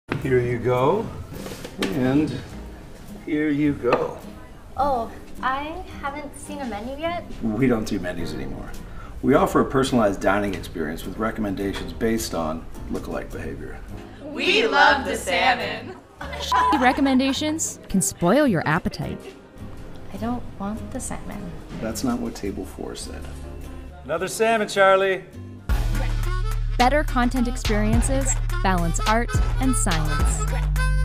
Here you go, and here you go. Oh, I haven't seen a menu yet. We don't do menus anymore. We offer a personalized dining experience with recommendations based on lookalike behavior. We love the salmon. Recommendations can spoil your appetite. I don't want the salmon. That's not what Table 4 said. Another salmon, Charlie. Better content experiences balance art and science.